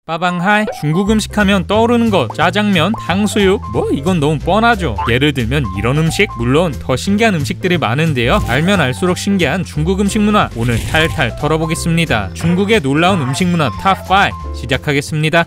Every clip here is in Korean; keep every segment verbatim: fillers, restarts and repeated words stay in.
빠방하이. 중국 음식 하면 떠오르는 것 짜장면, 탕수육, 뭐 이건 너무 뻔하죠. 예를 들면 이런 음식, 물론 더 신기한 음식들이 많은데요. 알면 알수록 신기한 중국 음식 문화 오늘 탈탈 털어보겠습니다. 중국의 놀라운 음식 문화 탑 오 시작하겠습니다.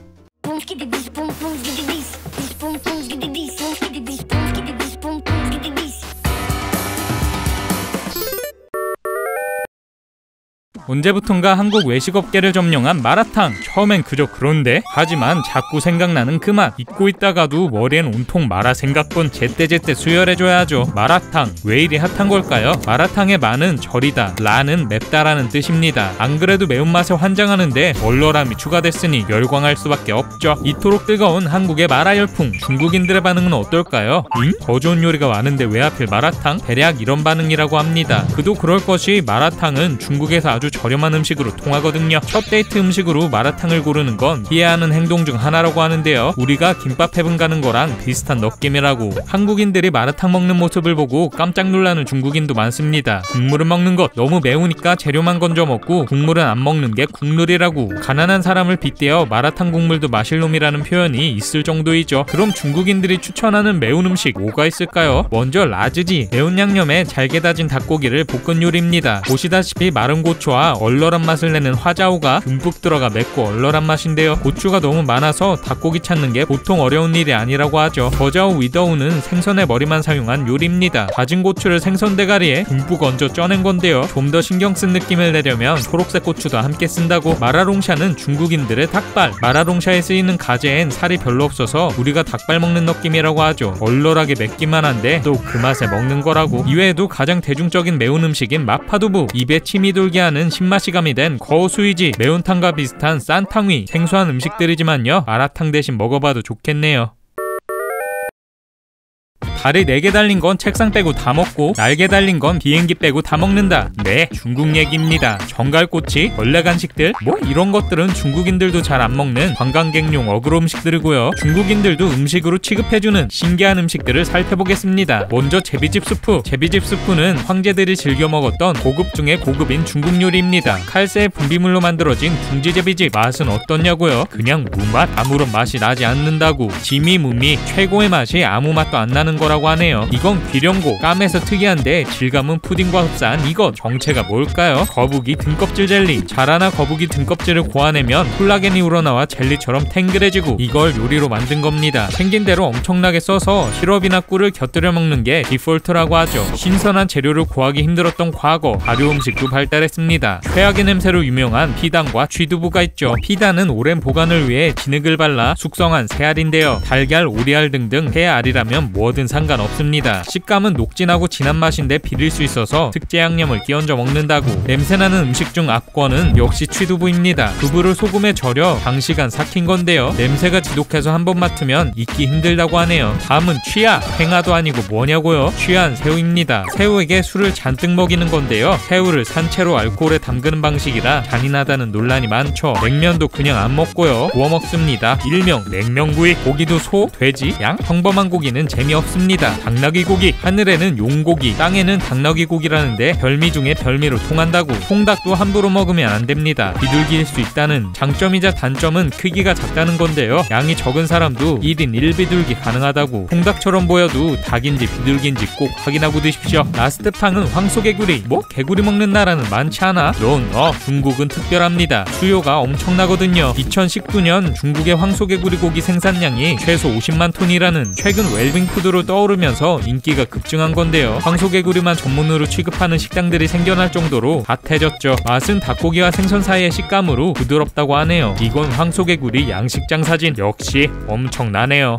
언제부턴가 한국 외식업계를 점령한 마라탕. 처음엔 그저 그런데 하지만 자꾸 생각나는 그 맛. 잊고 있다가도 머리엔 온통 마라 생각뿐. 제때제때 수혈해줘야죠. 마라탕 왜 이리 핫한 걸까요? 마라탕의 마는 절이다, 라는 맵다라는 뜻입니다. 안 그래도 매운맛에 환장하는데 얼얼함이 추가됐으니 열광할 수밖에 없죠. 이토록 뜨거운 한국의 마라 열풍, 중국인들의 반응은 어떨까요? 응? 더 좋은 요리가 많은데 왜 하필 마라탕? 대략 이런 반응이라고 합니다. 그도 그럴 것이 마라탕은 중국에서 아주 저렴한 음식으로 통하거든요. 첫 데이트 음식으로 마라탕을 고르는 건 이해하는 행동 중 하나라고 하는데요. 우리가 김밥 해븐 가는 거랑 비슷한 느낌이라고. 한국인들이 마라탕 먹는 모습을 보고 깜짝 놀라는 중국인도 많습니다. 국물을 먹는 것 너무 매우니까 재료만 건져 먹고 국물은 안 먹는 게 국룰이라고. 가난한 사람을 빗대어 마라탕 국물도 마실 놈이라는 표현이 있을 정도이죠. 그럼 중국인들이 추천하는 매운 음식 뭐가 있을까요? 먼저 라즈지, 매운 양념에 잘게 다진 닭고기를 볶은 요리입니다. 보시다시피 마른 고추와 얼얼한 맛을 내는 화자오가 듬뿍 들어가 맵고 얼얼한 맛인데요. 고추가 너무 많아서 닭고기 찾는 게 보통 어려운 일이 아니라고 하죠. 저자오 위더우는 생선의 머리만 사용한 요리입니다. 다진 고추를 생선 대가리에 듬뿍 얹어 쪄낸 건데요. 좀 더 신경 쓴 느낌을 내려면 초록색 고추도 함께 쓴다고. 마라롱샤는 중국인들의 닭발. 마라롱샤에 쓰이는 가재엔 살이 별로 없어서 우리가 닭발 먹는 느낌이라고 하죠. 얼얼하게 맵기만 한데 또 그 맛에 먹는 거라고. 이외에도 가장 대중적인 매운 음식인 마파두부, 입에 침이 돌게 하는 신맛이 가미된 거수이지, 매운탕과 비슷한 싼탕위. 생소한 음식들이지만요, 마라탕 대신 먹어봐도 좋겠네요. 다리 네 개 달린 건 책상 빼고 다 먹고 날개 달린 건 비행기 빼고 다 먹는다. 네, 중국 얘기입니다. 정갈꼬치, 벌레 간식들, 뭐 이런 것들은 중국인들도 잘 안 먹는 관광객용 어그로 음식들이고요. 중국인들도 음식으로 취급해주는 신기한 음식들을 살펴보겠습니다. 먼저 제비집 수프. 제비집 수프는 황제들이 즐겨 먹었던 고급 중에 고급인 중국 요리입니다. 칼새의 분비물로 만들어진 둥지제비집. 맛은 어떻냐고요? 그냥 무맛, 아무런 맛이 나지 않는다고. 지미무미, 최고의 맛이 아무 맛도 안 나는 거 라고 하네요. 이건 귀령고, 까매서 특이한데 질감은 푸딩과 흡사한 이것. 정체가 뭘까요? 거북이 등껍질 젤리. 자라나 거북이 등껍질을 고아내면 콜라겐이 우러나와 젤리처럼 탱글해지고 이걸 요리로 만든 겁니다. 생긴 대로 엄청나게 써서 시럽이나 꿀을 곁들여 먹는 게 디폴트라고 하죠. 신선한 재료를 구하기 힘들었던 과거, 발효 음식도 발달했습니다. 최악의 냄새로 유명한 피단과 쥐두부가 있죠. 피단은 오랜 보관을 위해 진흙을 발라 숙성한 새알인데요. 달걀, 오리알 등등 새알이라면 뭐든 상관없습니다. 식감은 녹진하고 진한 맛인데 비릴 수 있어서 특제 양념을 끼얹어 먹는다고. 냄새나는 음식 중 압권은 역시 취두부입니다. 두부를 소금에 절여 장시간 삭힌 건데요. 냄새가 지독해서 한 번 맡으면 잊기 힘들다고 하네요. 다음은 취야. 행아도 아니고 뭐냐고요? 취한 새우입니다. 새우에게 술을 잔뜩 먹이는 건데요. 새우를 산채로 알코올에 담그는 방식이라 잔인하다는 논란이 많죠. 냉면도 그냥 안 먹고요, 구워 먹습니다. 일명 냉면구이. 고기도 소, 돼지, 양? 평범한 고기는 재미없습니다. 당나귀 고기. 하늘에는 용고기, 땅에는 당나귀 고기라는데 별미 중에 별미로 통한다고. 통닭도 함부로 먹으면 안 됩니다. 비둘기일 수 있다는. 장점이자 단점은 크기가 작다는 건데요. 양이 적은 사람도 일 인 일 비둘기 가능하다고. 통닭처럼 보여도 닭인지 비둘기인지 꼭 확인하고 드십시오. 라스트 팡은 황소개구리. 뭐 개구리 먹는 나라는 많지 않아? 노노, 중국은 특별합니다. 수요가 엄청나거든요. 이천십구 년 중국의 황소개구리 고기 생산량이 최소 오십만 톤이라는 최근 웰빙푸드로 떠오르면서 인기가 급증한 건데요. 황소개구리만 전문으로 취급하는 식당들이 생겨날 정도로 핫해졌죠. 맛은 닭고기와 생선 사이의 식감으로 부드럽다고 하네요. 이건 황소개구리 양식장 사진. 역시 엄청나네요.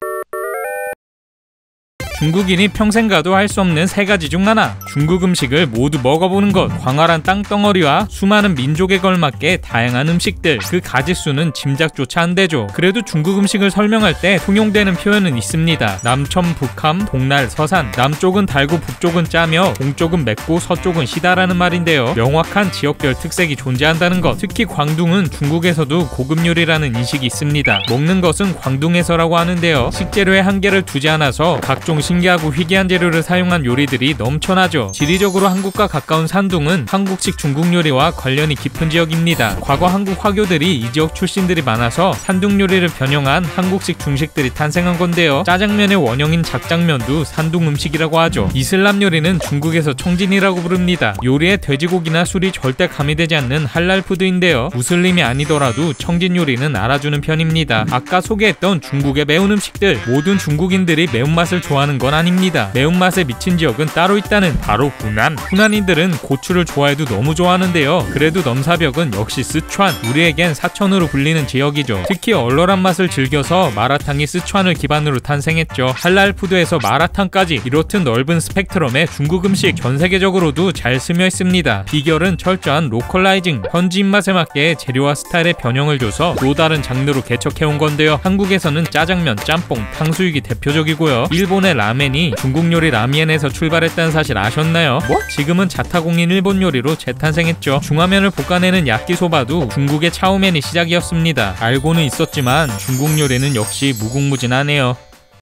중국인이 평생 가도 할 수 없는 세 가지 중 하나. 중국 음식을 모두 먹어보는 것. 광활한 땅덩어리와 수많은 민족에 걸맞게 다양한 음식들. 그 가짓수는 짐작조차 안 되죠. 그래도 중국 음식을 설명할 때 통용되는 표현은 있습니다. 남첨, 북함, 동날, 서산. 남쪽은 달고 북쪽은 짜며 동쪽은 맵고 서쪽은 시다라는 말인데요. 명확한 지역별 특색이 존재한다는 것. 특히 광둥은 중국에서도 고급 요리라는 인식이 있습니다. 먹는 것은 광둥에서라고 하는데요. 식재료에 한계를 두지 않아서 각종 신기하고 희귀한 재료를 사용한 요리들이 넘쳐나죠. 지리적으로 한국과 가까운 산둥은 한국식 중국 요리와 관련이 깊은 지역입니다. 과거 한국 화교들이 이 지역 출신들이 많아서 산둥 요리를 변형한 한국식 중식들이 탄생한 건데요. 짜장면의 원형인 작장면도 산둥 음식이라고 하죠. 이슬람 요리는 중국에서 청진이라고 부릅니다. 요리에 돼지고기나 술이 절대 가미되지 않는 할랄 푸드인데요. 무슬림이 아니더라도 청진 요리는 알아주는 편입니다. 아까 소개했던 중국의 매운 음식들, 모든 중국인들이 매운맛을 좋아하는 건 아닙니다. 매운맛에 미친 지역은 따로 있다는 바로 후난. 후난인들은 고추를 좋아해도 너무 좋아하는데요. 그래도 넘사벽은 역시 스촨, 우리에겐 사천으로 불리는 지역이죠. 특히 얼얼한 맛을 즐겨서 마라탕이 스촨을 기반으로 탄생했죠. 할랄 푸드에서 마라탕까지 이렇듯 넓은 스펙트럼의 중국 음식, 전 세계적으로도 잘 스며 있습니다. 비결은 철저한 로컬라이징, 현지 입맛에 맞게 재료와 스타일의 변형을 줘서 또 다른 장르로 개척해온 건데요. 한국에서는 짜장면, 짬뽕, 탕수육이 대표적이고요. 일본의 라멘이 중국 요리 라미엔에서 출발했다는 사실 아셨나요? 뭐? 지금은 자타공인 일본 요리로 재탄생했죠. 중화면을 볶아내는 야끼소바도 중국의 차오면이 시작이었습니다. 알고는 있었지만 중국 요리는 역시 무궁무진하네요.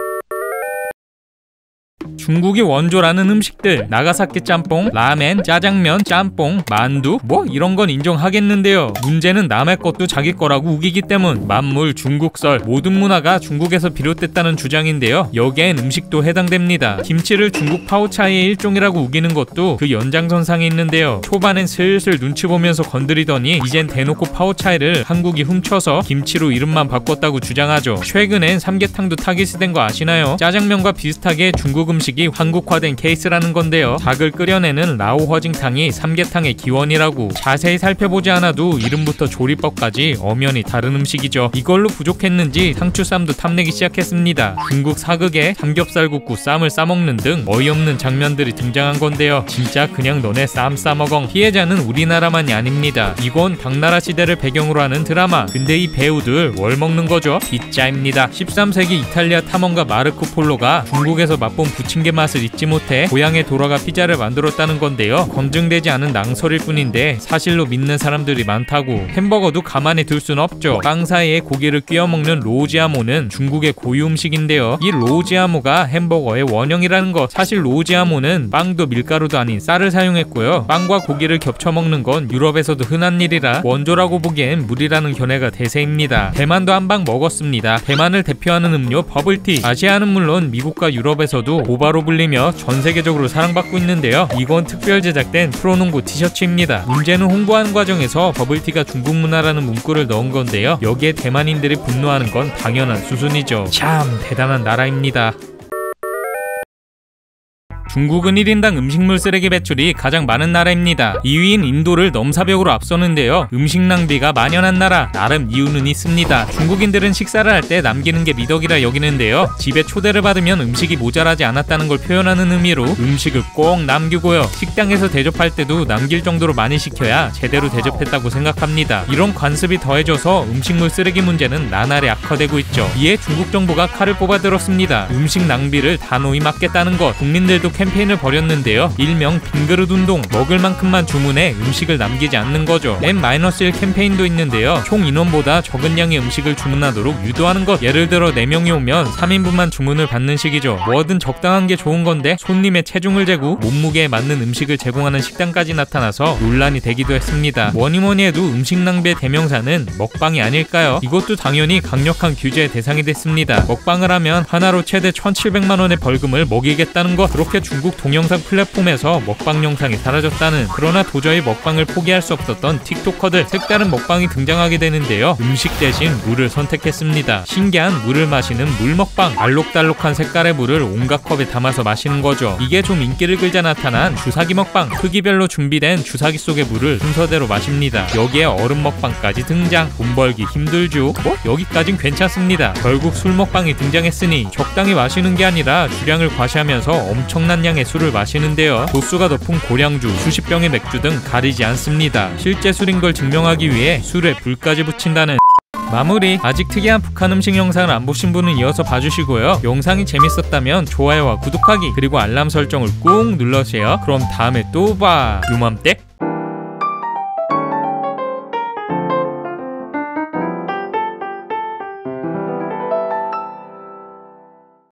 중국이 원조라는 음식들, 나가사키 짬뽕, 라멘, 짜장면, 짬뽕, 만두, 뭐 이런 건 인정하겠는데요. 문제는 남의 것도 자기 거라고 우기기 때문. 만물, 중국설, 모든 문화가 중국에서 비롯됐다는 주장인데요. 여기엔 음식도 해당됩니다. 김치를 중국 파오차이의 일종이라고 우기는 것도 그 연장선상에 있는데요. 초반엔 슬슬 눈치 보면서 건드리더니 이젠 대놓고 파오차이를 한국이 훔쳐서 김치로 이름만 바꿨다고 주장하죠. 최근엔 삼계탕도 타깃이 된 거 아시나요? 짜장면과 비슷하게 중국 음식이 한국화된 케이스라는 건데요. 닭을 끓여내는 라오허징탕이 삼계탕의 기원이라고. 자세히 살펴보지 않아도 이름부터 조리법까지 엄연히 다른 음식이죠. 이걸로 부족했는지 상추쌈도 탐내기 시작했습니다. 중국 사극에 삼겹살국구 쌈을 싸먹는 등 어이없는 장면들이 등장한 건데요. 진짜 그냥 너네 쌈 싸먹엉. 피해자는 우리나라만이 아닙니다. 이건 당나라 시대를 배경으로 하는 드라마. 근데 이 배우들 뭘 먹는 거죠? 피자입니다. 십삼 세기 이탈리아 탐험가 마르코 폴로가 중국에서 맛본 부침개 맛을 잊지 못해 고향에 돌아가 피자를 만들었다는 건데요. 검증되지 않은 낭설일 뿐인데 사실로 믿는 사람들이 많다고. 햄버거도 가만히 둘 순 없죠. 빵 사이에 고기를 끼워 먹는 로우지아모는 중국의 고유 음식인데요. 이 로우지아모가 햄버거의 원형이라는 것. 사실 로우지아모는 빵도 밀가루도 아닌 쌀을 사용했고요. 빵과 고기를 겹쳐 먹는 건 유럽에서도 흔한 일이라 원조라고 보기엔 무리라는 견해가 대세입니다. 대만도 한 방 먹었습니다. 대만을 대표하는 음료 버블티. 아시아는 물론 미국과 유럽에서도 오바로 불리며 전 세계적으로 사랑받고 있는데요. 이건 특별 제작된 프로농구 티셔츠입니다. 문제는 홍보하는 과정에서 버블티가 중국 문화라는 문구를 넣은 건데요. 여기에 대만인들이 분노하는 건 당연한 수순이죠. 참 대단한 나라입니다. 중국은 일 인당 음식물 쓰레기 배출이 가장 많은 나라입니다. 이 위인 인도를 넘사벽으로 앞서는데요. 음식 낭비가 만연한 나라, 나름 이유는 있습니다. 중국인들은 식사를 할 때 남기는 게 미덕이라 여기는데요. 집에 초대를 받으면 음식이 모자라지 않았다는 걸 표현하는 의미로 음식을 꼭 남기고요. 식당에서 대접할 때도 남길 정도로 많이 시켜야 제대로 대접했다고 생각합니다. 이런 관습이 더해져서 음식물 쓰레기 문제는 나날이 악화되고 있죠. 이에 중국 정부가 칼을 뽑아들었습니다. 음식 낭비를 단호히 막겠다는 것. 국민들도 캠페인을 벌였는데요. 일명 빈그릇 운동. 먹을 만큼만 주문해 음식을 남기지 않는 거죠. 엔 일 캠페인도 있는데요. 총 인원보다 적은 양의 음식을 주문하도록 유도하는 것. 예를 들어 네 명이 오면 삼 인분만 주문을 받는 식이죠. 뭐든 적당한 게 좋은 건데 손님의 체중을 재고 몸무게에 맞는 음식을 제공하는 식당까지 나타나서 논란이 되기도 했습니다. 뭐니뭐니 해도 음식 낭비의 대명사는 먹방이 아닐까요? 이것도 당연히 강력한 규제의 대상이 됐습니다. 먹방을 하면 하나로 최대 천칠백만 원의 벌금을 먹이겠다는 것. 그렇게 중국 동영상 플랫폼에서 먹방 영상이 사라졌다는. 그러나 도저히 먹방을 포기할 수 없었던 틱토커들. 색다른 먹방이 등장하게 되는데요. 음식 대신 물을 선택했습니다. 신기한 물을 마시는 물 먹방. 알록달록한 색깔의 물을 온갖 컵에 담아서 마시는 거죠. 이게 좀 인기를 끌자 나타난 주사기 먹방. 크기별로 준비된 주사기 속의 물을 순서대로 마십니다. 여기에 얼음 먹방까지 등장. 돈 벌기 힘들죠? 뭐? 여기까진 괜찮습니다. 결국 술 먹방이 등장했으니 적당히 마시는 게 아니라 주량을 과시하면서 엄청난 양의 술을 마시는데요. 도수가 높은 고량주, 수십 병의 맥주 등 가리지 않습니다. 실제 술인 걸 증명하기 위해 술에 불까지 붙인다는. 마무리. 아직 특이한 북한 음식 영상을 안 보신 분은 이어서 봐주시고요. 영상이 재밌었다면 좋아요와 구독하기 그리고 알람 설정을 꾹 눌러주세요. 그럼 다음에 또 봐. 요맘때.